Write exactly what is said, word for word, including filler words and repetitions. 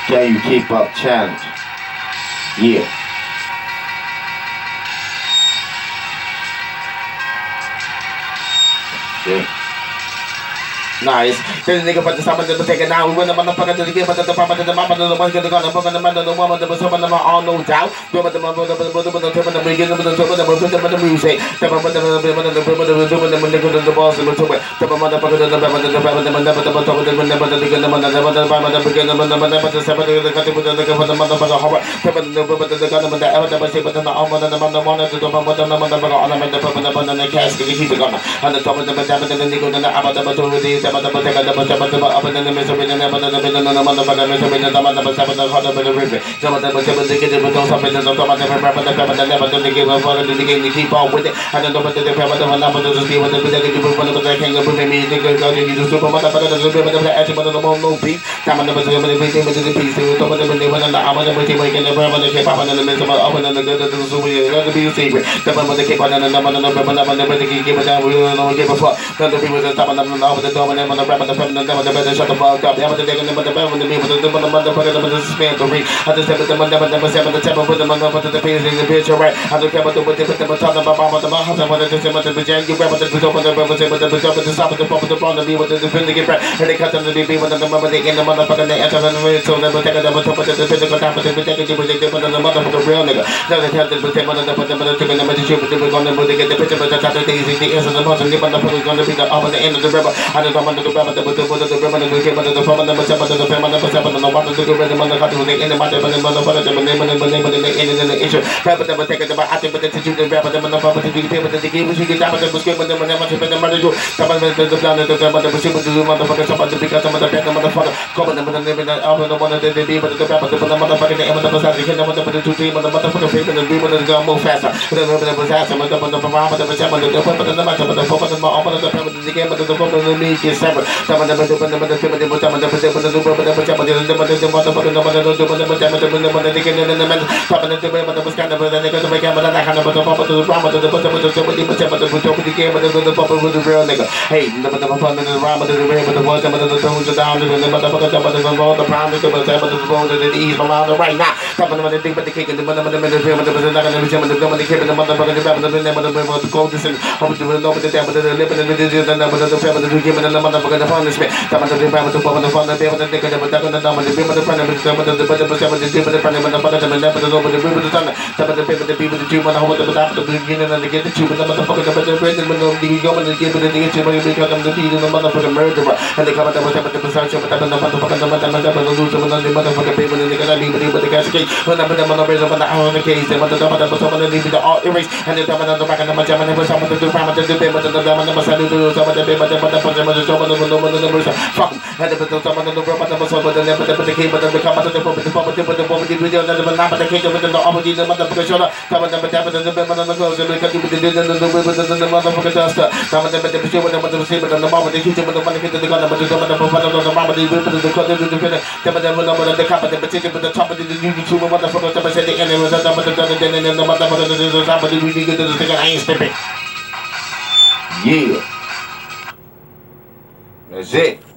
Can you keep up challenge? Yeah. Yeah. Nice. Then the nigga but the summer to take it now. We win the motherfucker to give it to the papa to the mama to the one get the gun, the fucking the man to the woman, the person of all no doubt. Go with the mother, the mother, the tip of the beginning of the top of the put them in the music. The mother, the mother, the mother, the mother, the mother, the boss, the mother, the motherfucker, the mother, the mother, the mother, the mother, the mother, the mother, the mother, the mother, the mother, the beginning of the mother, the seven, the country with the motherfucker horror. The mother, the mother, the gun, the ever, the mother, the mother, the mother, wanted to the mother, the mother, the ornament, the mother, the mother, the casket, the heat gun. And the top of the mother, the nigga, the abba, the mother, the mother, the mother, up in the middle of the middle of the middle of the motherfucker, the middle of the motherfucker, the heart of the river. Some of them were able to get it, but don't stop it. Some of them were able to never to give up on the game to keep on with it. I don't know what the pepper, the number to see what the video you put one of the king of me, the girl, you just super motherfucker, the river, the actual of the bone, no peace. Some of them were able to be able to the piece to top of the window and the arm of the waiting, waking the river, the cape up in the middle of open and the good of the zoo, the be secret. The one with the cape on the number of the river, the way to give it down, we don't know, give a fuck. The people that stop on the over the door and on the river, the feminine, the better shut the fuck up. The other day, the mother, the people, the motherfucker, the spam to read. I just said the mother, the seven, the temple, with the motherfucker, the page in the picture, right? I don't care about the with the with the top of the bomb of the house, I wanted to say what the vagina, you grab the top of the river, with the top of the top of the pump of the bomb, the be with the defender, get back, and they cut them to be with the mother, they get the motherfucker, they enter the way, so they will take it up top of the physical time, but they will take it, but they get the motherfucker, real nigga. Now they have to put them on the put them on the chicken, the magic, but they're going to get the picture, but that's how they is the answer, the person, the motherfucker is going to be the up at the end of the river. I don't come under the river, but the river, the river, the river, the river, the river, the family number seven, the one to go the mother cut with the end of my mother, motherfucker, the name of the name of the end of the issue. Rapper never take it about I think, but the teacher, the rapper, the motherfucker, the people, the game, you get down with the script, and the never to the mother, some of the planet, the mother, the super, the motherfucker, some of the because some of the bad motherfucker, come on, the name of the album, the one that they be, but the rapper, the motherfucker, the end of the side, the kingdom of the two team, and the motherfucker, people, the people that go move faster. The river that was awesome, the one of the mama, the seven, the weapon of the matter, but the four of the mom, the family, the game, but the four of the meat is separate. Some of the mother, the mother, the mother, the mother, the mother, the mother, the mother, the motherfucker, the mother, the mother, the mother, the mother, the kid, and the man, top of the way, but the was kind of the nigga to make him, but I kind of put the papa to the drama to the bottom of the top of the top of the top of the game, but the papa with the real nigga. Hey, the motherfucker, the drama to the way, but the water, but the toes are down, and the motherfucker, the mother, the roll, the pound, the top of the roll, the ease from out the right now. Top of the thing, but the cake, and the mother, the middle, the mother, the not going to be the number, the kid, and the motherfucker, the rabbit, the name of the river, the gold, and over to the number, the devil, the lip, and the disease, and the number, the family, the game, and the motherfucker, the punishment. Top of the family, the papa, the father, the nigga, the number, the people, the friend, the number, the butter, the seven, the people, the friend, the motherfucker, the number, the over the river, the thunder. Top of the paper, the people, the two, and the whole of the top of the beginning, and the get the two, but the motherfucker, the better friend, and the go and the give it, and the get you money, because I'm the feed, and the motherfucker murderer. And they come out, the presumption, but the motherfucker, the motherfucker, the loser, and the motherfucker people, and they got to be with the cascade. When I put them on the razor, when I on the case, they want the top of the bottom, and they leave the all erase, and they come out the back of the match, and they put some of the two parameters, the paper, the diamond, the massage, some of the paper, the motherfucker, the top of the number, the numbers, fuck, and they put some of the number, but the muscle, but the never, the came, but the come out of the pump, the pump, the pump, the pump, the video, and the number, the cake, with the opportunity, the motherfucker, shoulder, some of them, but the paper, and the clothes, and they cut you with the dinner, and the river, and the motherfucker, duster, some of them, but the pursuit, and the receiver, and the mama, the heat, and the money, the gun, but the gun, the pump, and the mama, the river, the cut, the defender, some of them, the cup, and the potato, but the top of the YouTube, motherfucker, the said the enemy was at the motherfucker, and the motherfucker, the top of the we get to the thing, I ain't stepping. Yeah. That's it.